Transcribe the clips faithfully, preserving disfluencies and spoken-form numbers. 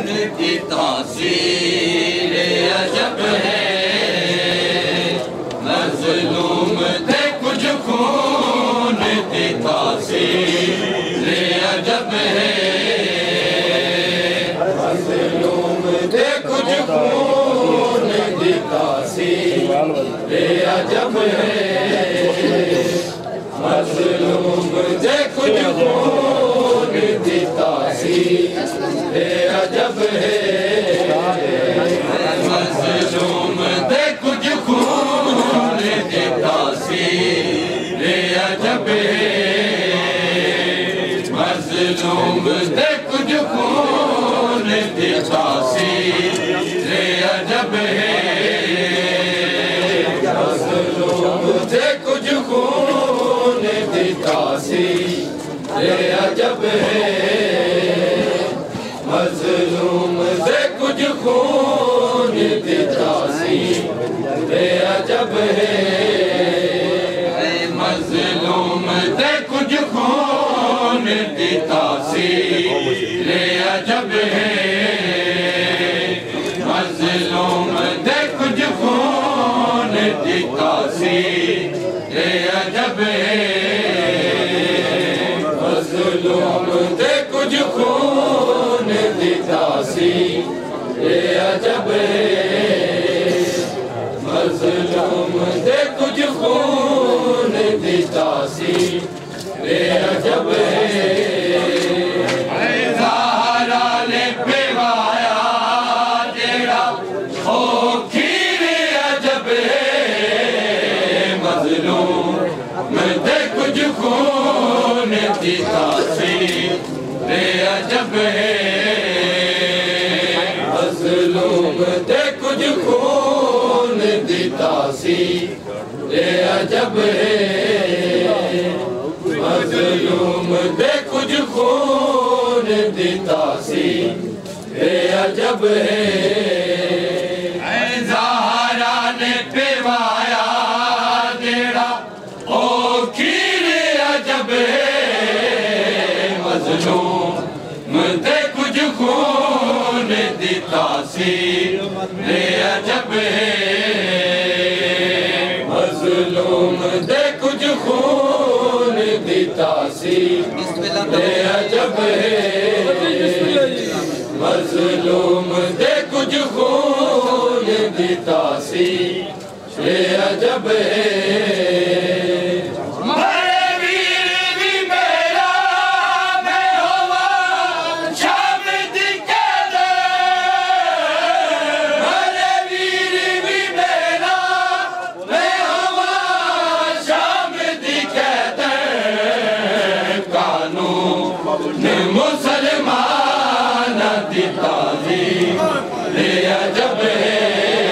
की तासीर अजब है, मज़लूम थे कुछ खून की तासीर अजब है, मज़लूम थे कुछ खून की तासीर अजब है, मज़लूम थे कुछ खून की तासीर अजब है, मज़लूम थे कुछ खून की तासीर अजब है, मज़लूम थे कुछ खून की तासीर अजब है, मज़लूम थे कुछ खून की तासीर अजब है, मज़लूम थे कुछ खून की तासीर अजब है, मज़लूम थे कुछ खून की तासीर अजब है, मज़लूम थे कुछ खून की तासीर अजब है, मज़लूम थे कुछ खून की तासीर अजब है, मज़लूम थे कुछ खून की तासीर अजब है, ज़हरा ने पिवाया जेड़ा ओ खीर अजब है, मज़लूम थे कुछ खून की तासीर अजब है, मज़लूम थे कुछ खून की तासीर अजब है, मज़लूम थे कुछ खून की तासीर अजब है, ज़हरा ने पिवाया जेड़ा ओ खीर अजब है, मज़लूम थे कुछ खून की तासीर अजब है, मज़लूम थे कुछ खून की तासीर अजब है, मज़लूम थे कुछ खून की तासीर अजब है, मुसलमान दी ताज़ीम अजब है,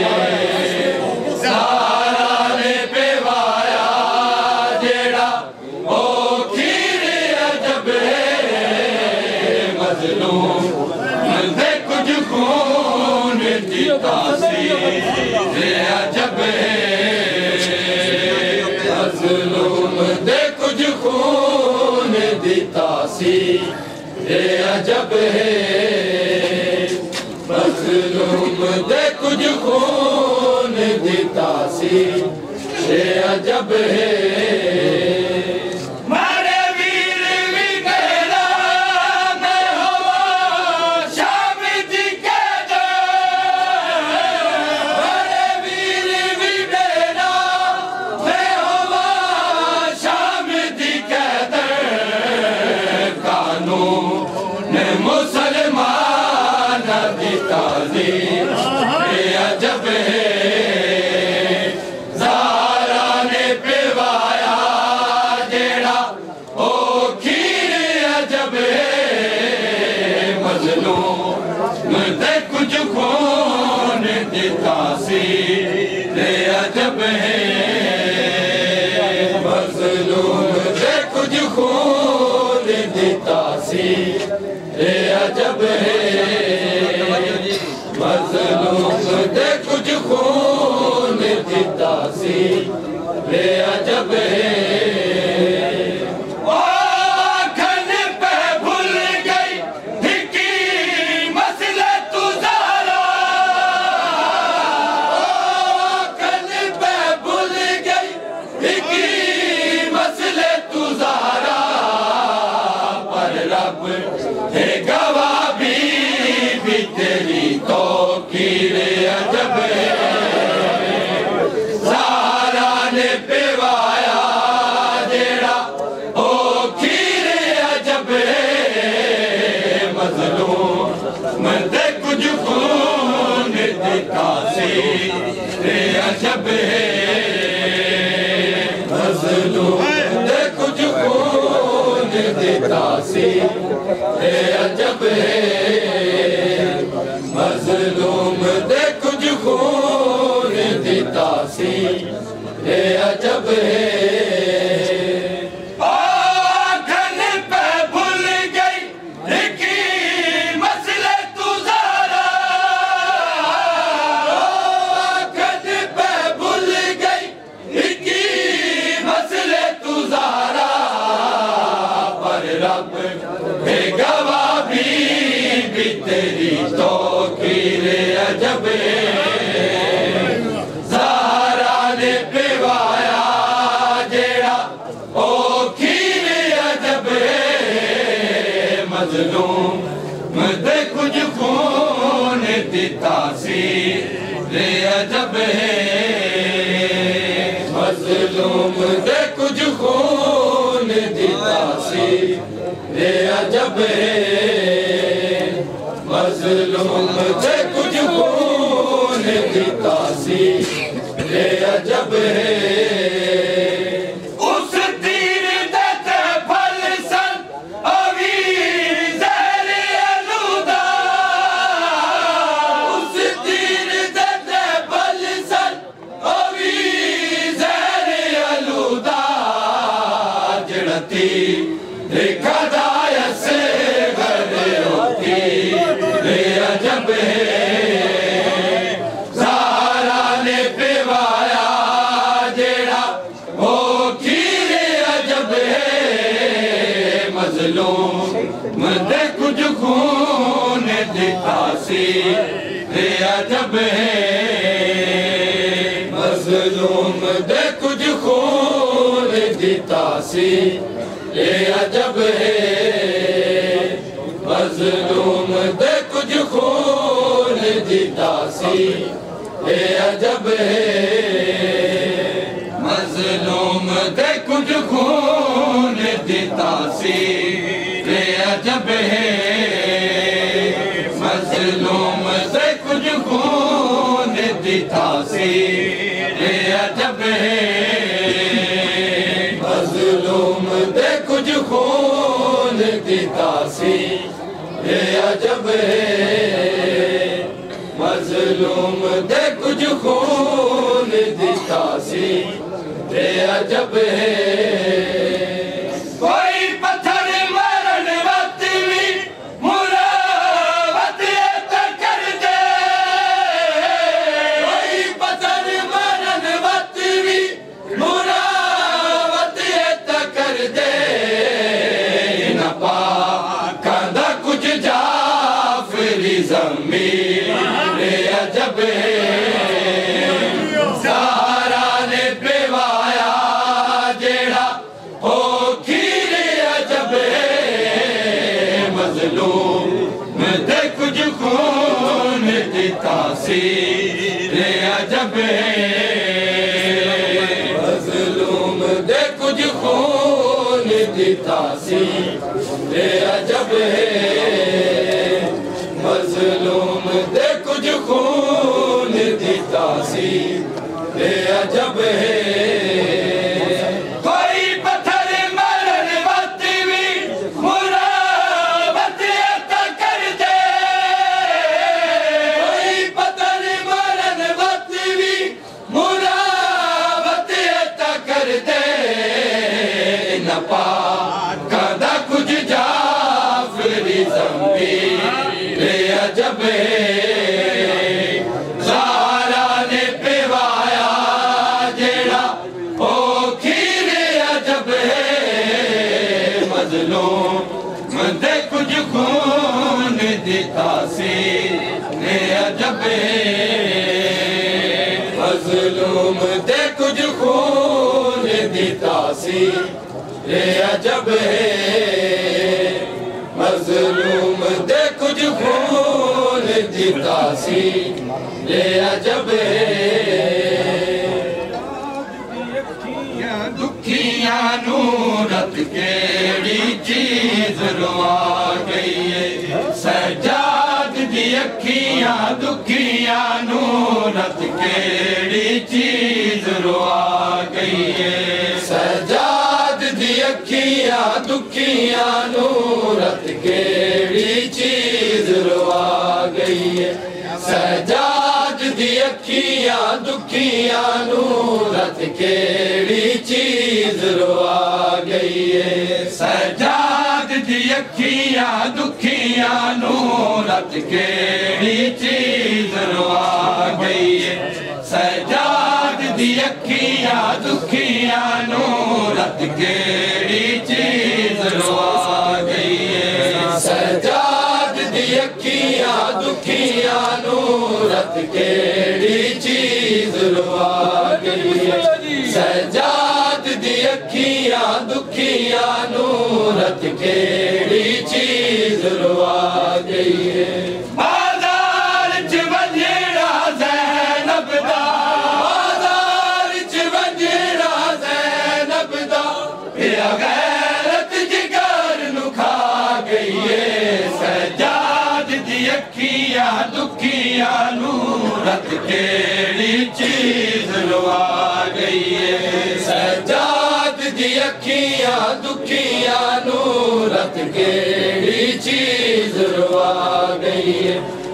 ज़हरा ने पिवाया जेड़ा ओ खीर अजब है, मज़लूम थे कुछ खून की तासीर अजब है, मज़लूम थे कुछ खून की तासीर अजब है, मज़लूम थे कुछ खून की तासीर अजब है, मारे वीर भी मेरा मैं हवा शाम दी कैद, मारे वीर भी मेरा मैं हवा शाम दी कैद, कानून मुसलमान दी ताज़ीम अजब है, ज़हरा ने पिवाया जेड़ा ओ खीर अजब है, मज़लूम थे कुछ खून की तासीर अजब है, मज़लूम थे कुछ खून की तासीर अजब है, मज़लूम थे कुछ खून की तासीर अजब है, आँखन पे भूल गई हिकी मसलत दे कुछ खून दिता सी रे अजब है मजलूम दे कुछ खून दिता सी रे अजब है मजलूम दे कुछ खून दिता सी रे अजब है तेरी तो कीरे अजब ज़हरा ने पिवाया जेड़ा ओ कीरे अजब मजलूम दे कुछ खून दिता सी रे अजब मजलूम दे कुछ खून दिता सी रे अजब मजलूम दे कुछ खून दिता सी रे अजब उस तीर दे फल सन अवीर ज़हर आलूदा उस तीर दे फल सन अवीर ज़हर आलूदा जड़ा तीर देखा से अजब ज़हरा ने पिवाया जेड़ा ओ कीरे अजब मजलूम दे कुछ खून दिता सी रे अजब मजलूम दे कुछ खून दिता सी रे अजब मजलूम दे कुछ खून दिता सी रे अजब मजलूम दे कुछ खून दिता सी रे अजब मजलूम दे कुछ खून दिता सी रे अजब मजलूम दे कुछ खून दिता सी रे अजब मजलूम दे कुछ खून दिता सी रे अजब कोई पत्थर मरण वक्त भी मुरावत कर दे कोई पत्थर मरण वक्त भी मुरावत कर दे न पा रे अजब ज़हरा ने पिवाया जेड़ा ओ कीरे अजब मजलूम दे कुछ खून दिता सी रे अजब मजलूम दे कुछ खून दिता सी रे अजब मजलूम दे कुछ खून दिता सी रे अजब कोई पत्थर मरण वक्त भी मुरावत कर दे कोई पत्थर मरण वक्त भी मुरावत कर दे न पा कदा कुछ जाफरी ज़म्बी रे अजब ज़हरा ने पिवाया जेड़ा ओ कीरे अजब मजलूम दे कुछ खून दिता सी रे अजब मजलूम दे कुछ खून दिता सी रे अजब मजलूम दे कुछ खून दिता सी रे अजब दुखियां नूरत केड़ी चीज रुआ गई है सजाद दी अखियां दुखियां नूरत केड़ी चीज रुआ गई है। सजाद दी अखियां दुखियां नूरत केड़ी चीज रुआ गई है। सजाद दी अखियां दुखियां नूरत केड़ी चीज रुआ गई है। सजाद दी अखियां दुखियां नूरत केड़ी चीज रुआ गई है। सजाद दी अखियां दुखियां नूरत केड़ी चीज रुआ गई है। सजाद दी अखियां दुखियां नूरत केड़ी चीज रुआ गई है। सजाद दी अखियां दुखियां नूरत केड़ी चीज रुआ गई है। बाजार च वंजड़ा ज़ैनब दा, बाजार च वंजड़ा ज़ैनब दा, पिया गैरत जिगर नू खा गई है। सजाद दी अखियां दुखियां नूरत केड़ी चीज रुआ गई है। सजाद दी अखियां दुखियां नूरत केड़ी चीज रुआ गई है।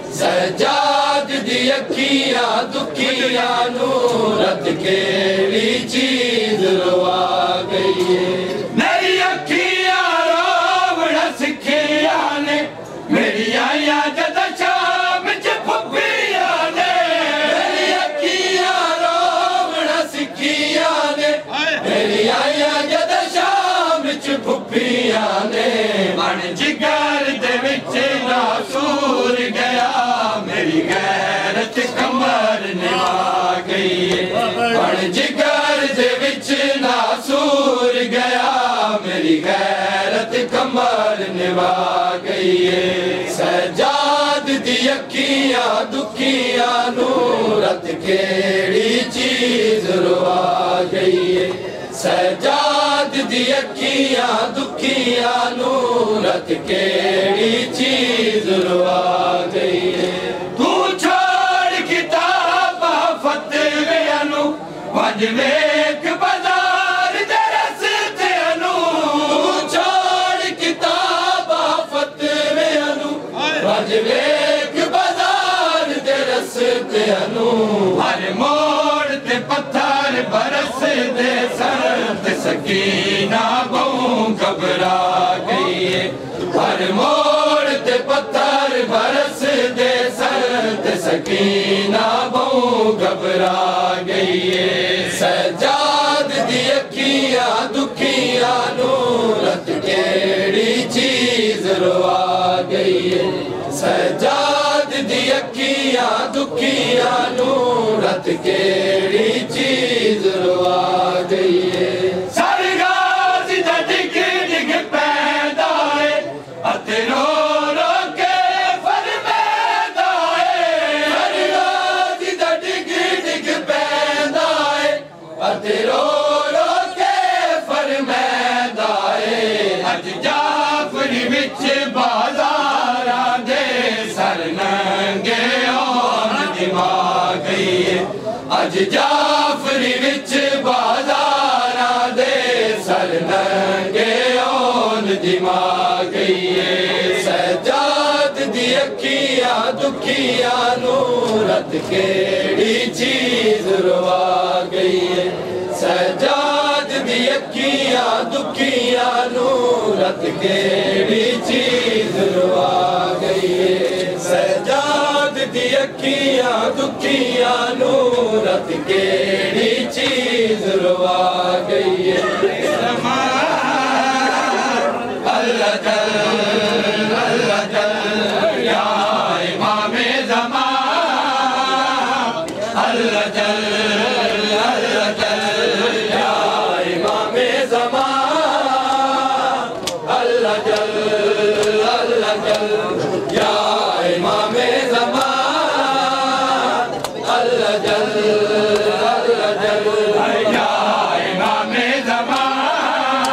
सजाद दी अखियां दुखियां नूरत केड़ी चीज रुआ गई है। मेरी अखियां रोवण सिखिया ने, मेरी आया जद शाम च फुफिया ने। मेरी अखियां रोवण सिखिया ने, मेरी आया जद शाम च फुफिया ने। मन जिगर दे विच नासूर गया, मेरी गैरत कमर निभा गई है। मन जिगर दे विच नासूर गया, मेरी गैरत कमर निभा गई है। सजाद दी अखियां दुखियां नूरत केड़ी चीज रुआ गई है। सजाद दी अखियां दुखियां नूरत केड़ी चीज रुआ गई है। तू छोड़ किताबा फतवियां नू, वंज वेख बाजार दे रस्तियां नू। तू छोड़ किताबा फतवियां नू, वंज वेख बाजार दे रस्तियां नू। हर मोड़ ते पत्थर बरस दे सरत सकीना बहु घबरा गई है। हर मोड़ ते पत्थर बरस दे सरत सकीना बहु घबरा गई है। सजाद दी अखियां दुखियां नूरत केड़ी चीज रुआ गई है। सजाद दी अखियां दुखियां नूरत केड़ी चीज रुआ गई है। सरगाज़ दा डिग डिग पैदा है, अते रो रो के फरमादा है। सरगाज़ दा डिग डिग पैदा है, अते रो रो के फरमादा है। अज जाफरी विच बाज़ारां दे सर नंगे औन दिवा गई है। अज जाफरी विच बाज़ारां दे सर नंगे औन दिवा गई है। सजाद दी अखियां दुखियां नूरत केड़ी चीज रुआ गई है। सजाद दी अखियां दुखियां नूरत केड़ी चीज रुआ गई है। सजाद दी अखियां दुखियां नूरत केड़ी चीज रुआ गई है। अल्लाह जल अल्लाह जल या इमामे ज़मान। अल्लाह जल अल्लाह जल या इमामे ज़मान। अल्लाह जल अल्लाह जल या इमामे ज़मान। अल्लाह जल अल्लाह जल या इमामे ज़मान।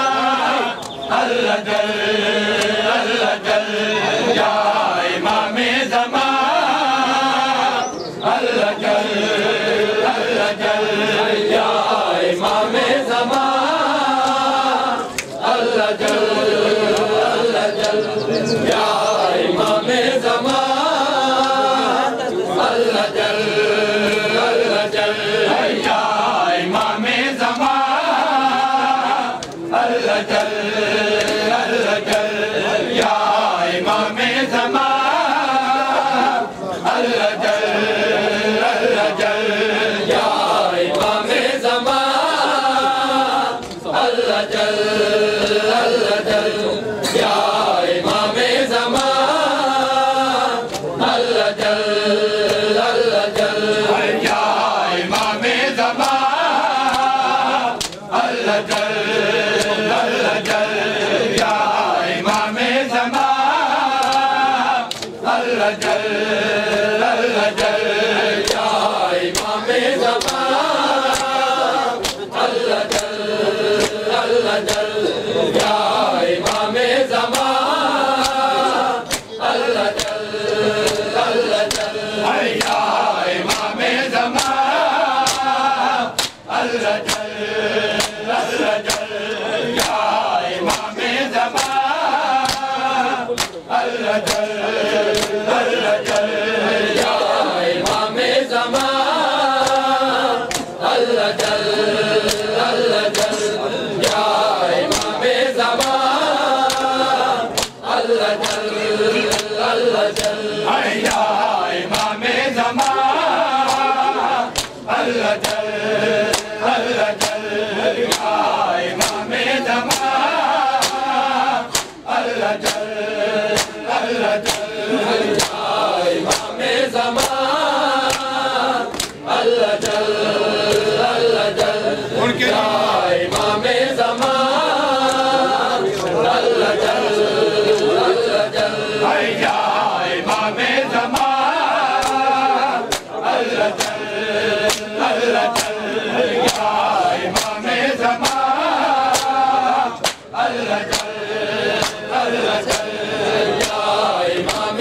अल्लाह जल अल्लाह जल या इमाम ज़मान अल्लाह जल अल्लाह जल या इमाम ज़मान अल्लाह जल अल्लाह जल या इमाम ज़मान अल्लाह जल अल्लाह जल या इमाम ज़मान अल्लाह जल अल्लाह जल या इमाम ज़मान अल्लाह जल अल्लाह जल या इमाम ज़मान अल्लाह जल अल्लाह जल या इमाम ज़मान अल्लाह जल अल्लाह जल या इमाम ज़मान अल्लाह जल अल्लाह जल या इमाम ज़मान अल्लाह जल अल्लाह जल या इमाम ज़मान अल्लाह जल अल्लाह जल या इमाम ज़मान अल्लाह जल अल्लाह जल उनके इमाम ज़मान अल्लाह जल अल्लाह जल या इमाम ज़मान अल्लाह जल अल्लाह जल या इमाम ज़मान अल्लाह जल अल्लाह जल या इमाम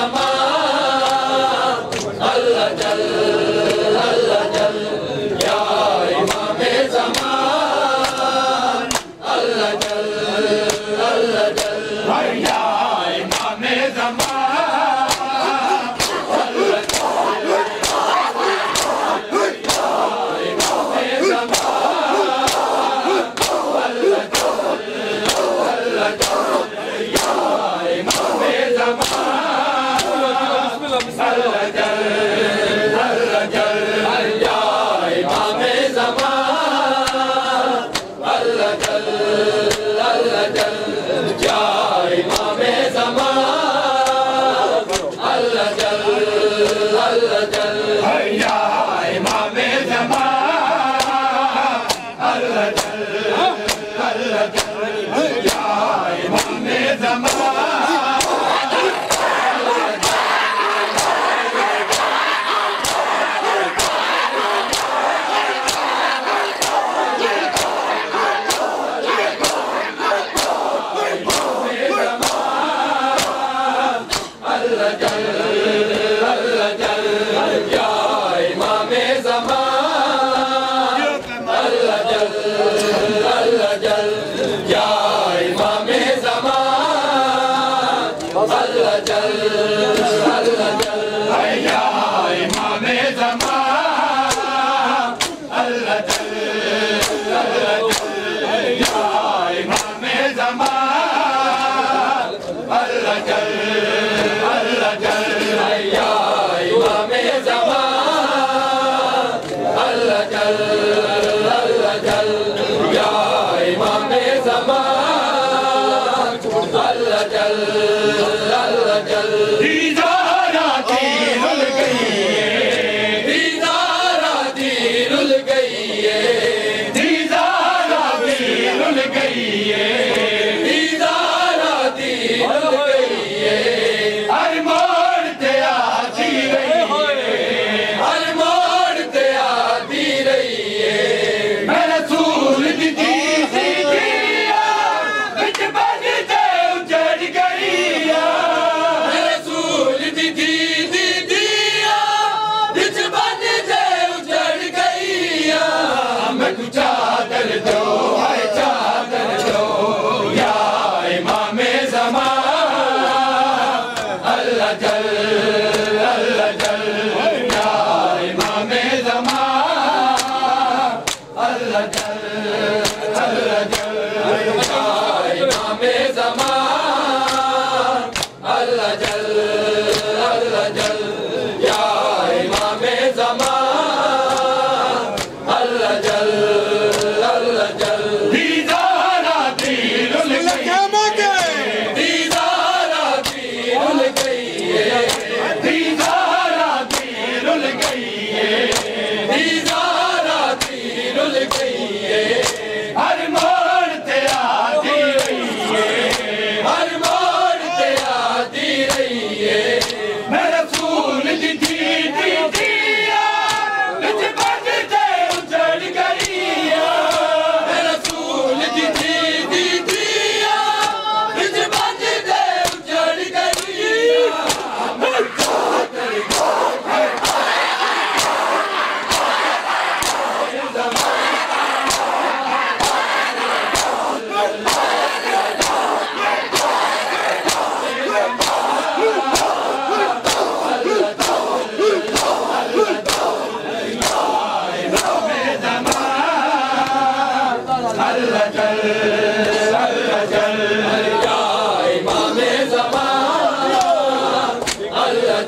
ज़मान अल्लाह जल अल्लाह जल या इमाम ज़मान अल्लाह जल अल्लाह जल या इमाम ज़मान अल्लाह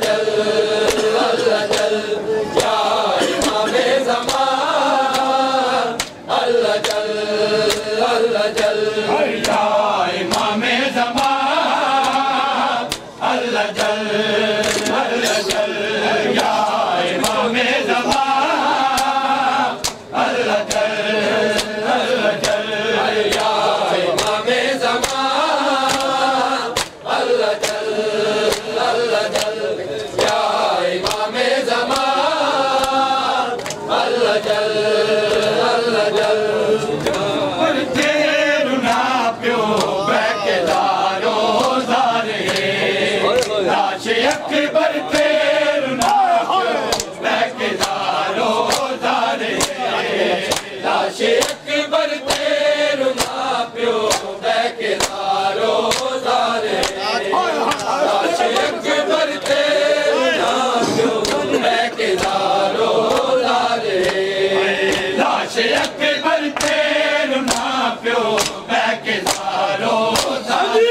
चल अल्लाह चल या इमामे ज़मान अल्लाह चल अल्लाह चल या इमामे ज़मान अल्लाह चल अल्लाह चल या इमामे ज़मान अल्लाह चल अल्लाह चल या इमामे ज़मान अल्लाह चल अल्लाह चल या इमामे ज़मान अल्लाह चल अल्लाह चल पर तेरू ना प्यो बैकेदारो ज़ारे लाश अकबर तेरू ना प्यो बैकेदारो ज़ारे लाश अकबर तेरू ना प्यो बैकेदारो ज़ारे लाश अकबर तेरू ना प्यो बैकेदारो ज़ारे लाश अकबर तेरू ना प्यो बैकेदारो ज़ारे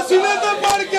सीने से पड़ के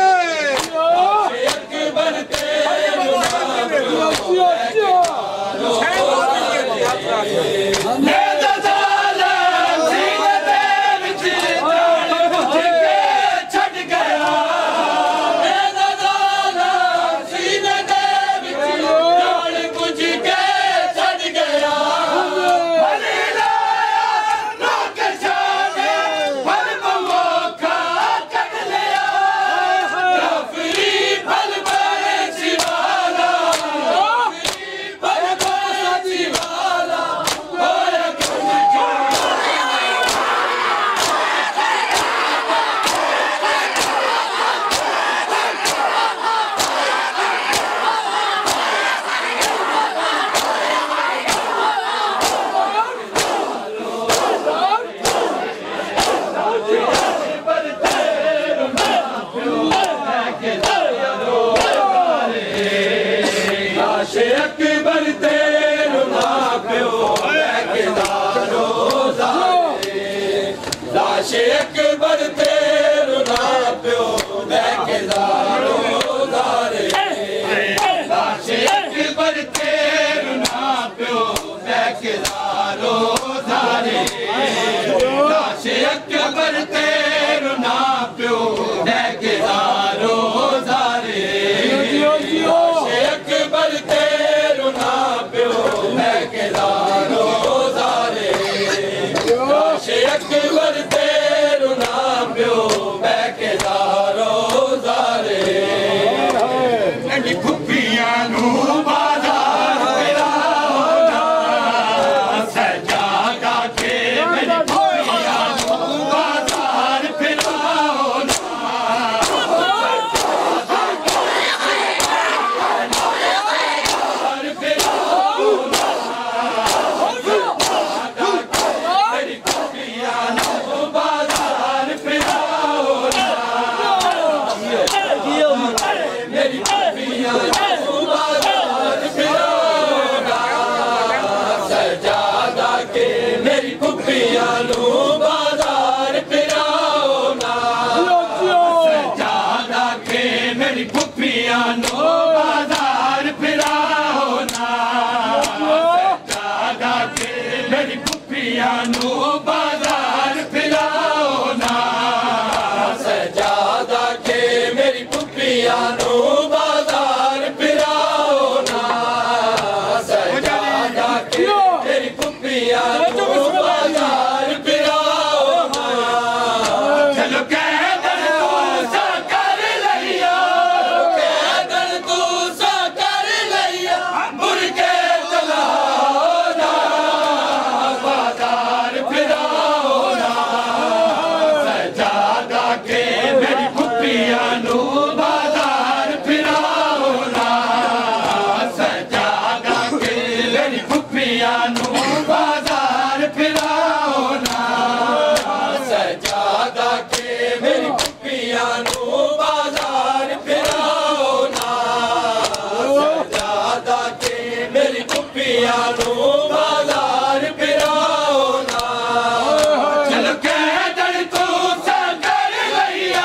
चलो कह दर तू सा कर लैया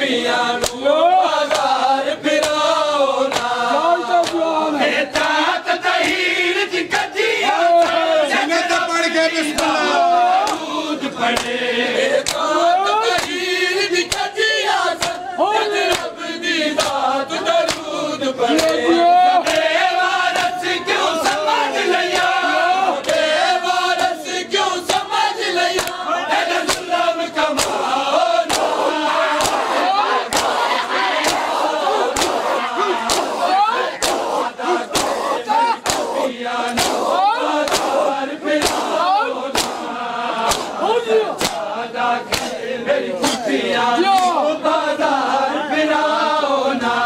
कुपियां नू बाजार फिराओ ना तात तहीर दी कजिया जगत पढ़ के बिस्मिल्लाह दूध पड़े तात तहीर दी कजिया जग रब दी दात दरूद पड़े बेवारस क्यों समझ लिया बेवारस क्यों समझ लिया ऐ जुल्म कमाओ ना मेरी कुपियां बाजार फिराओ ना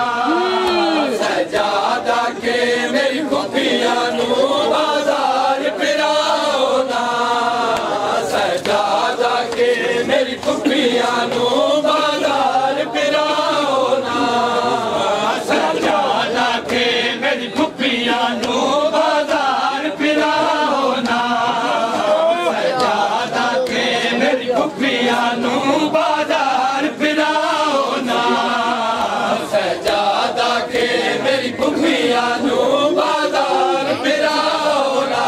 सजादा के मेरी कुपियां बाजार फिराओ ना सजादा के मेरी कुपियां बाजार फिराओ ना सजादा के मेरी कुपियां बाजार फिराओ ना सजादा के मेरी कुपियां बाजार फिराओ ना सजादा के मेरी कुपियां बाजार फिराओ ना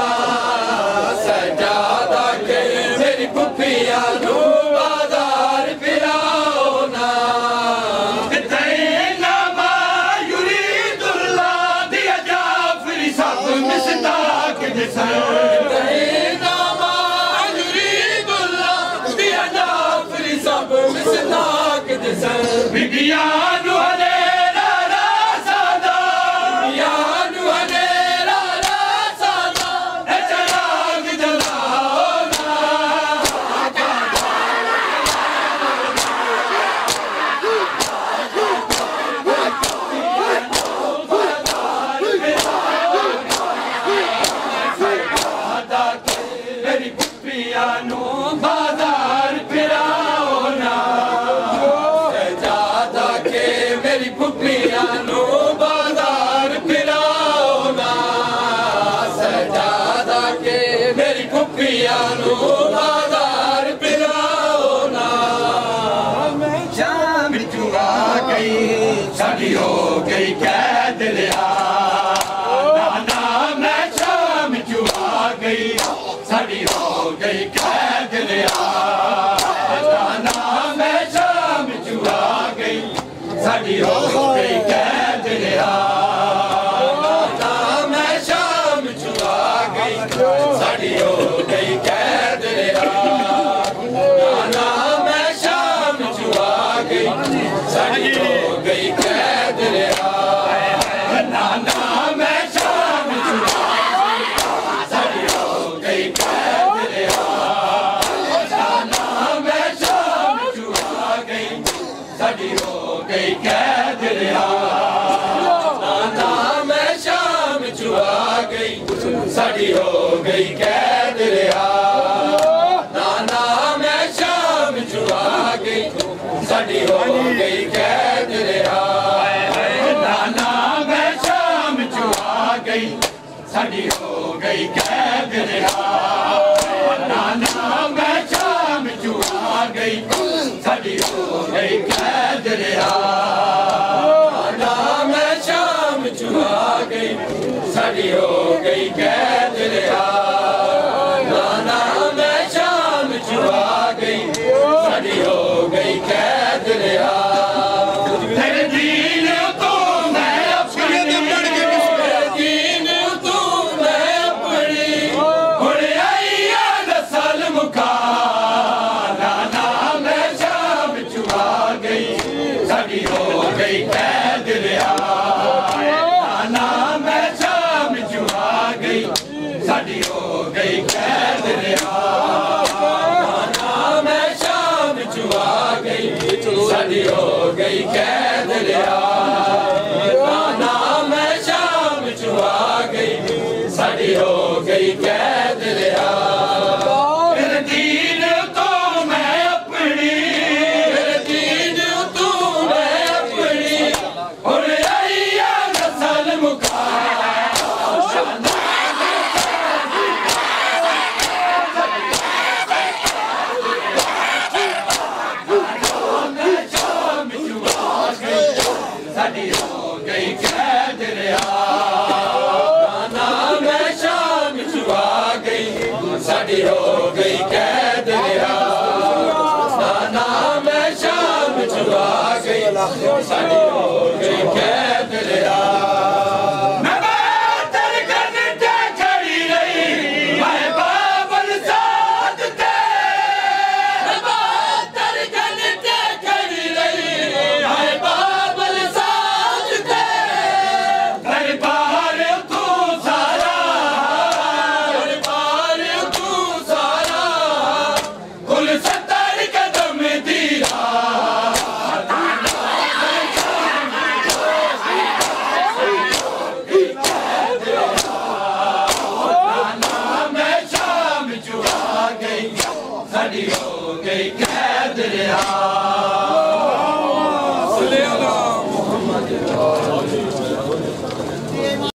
सजादा के मेरी कुपियां बाजार फिराओ ना तैना मा युरीदुल्लाह दिया जाफरी सब मिस्ताक जैसा तैना मा युरीदुल्लाह दिया जाफरी सब मिस्ताक जैसा बिबियान हनेरा रासादा बिबियान हनेरा रासादा ए चराग जलाओ ना सजादा के मेरी कुपियां बाजार फिराओ ना सजादा के मेरी कुपियां बाजार फिराओ ना सजादा के मेरी कुपियां बाजार फिराओ ना शाम जुआ गई साड़ी हो गई कैद लिया नाना मैं शाम जुआ गई साड़ी हो गई कैद लिया नाना मैं शाम जुआ गई साड़ी हो गई कैद लिया नाना मैं शाम जुआ गई साड़ी हो गई कैद लिया नाना मैं शाम जुआ गई साड़ी हो गई कैद लिया नाना मैं शाम जुआ साड़ी हो गई कैद लिया नाना मैं शाम जुआ गई साड़ी हो गई कैद लिया नाना मैं शाम जुआ गई साड़ी हो गई कैद लिया नाना मैं शाम जुआ गई साड़ी हो गई कैद लिया नाना मैं शाम जुआ गई साड़ी हो गई कैद लिया नाना मैं शाम जुआ गई साड़ी हो गई कैद लिया नाना मैं शाम जुआ गई साड़ी हो गई कैद लिया नाना मैं शाम जुआ गई साड़ी हो गई कैद लिया तेरे दीन तो मैं अपनी तेरे दीन तो मैं अपनी हुण आई नस्ल मुका नाना मैं शाम जुआ गई साड़ी हो गई कैद लिया नाना मैं शाम जुआ गई साड़ी हो गई कैद लिया नाना मैं शाम जुआ गई साड़ी हो गई कैद लिया नाना मैं शाम जुआ गई साड़ी हो गई कैद लिया तेरे दीन तो मैं अपनी तेरे दीन तो मैं अपनी हुण आई नस्ल मुका मैं शाम जुआ जुदा गई साडी हो गई कैद लिया साडी हो गई कैद लिया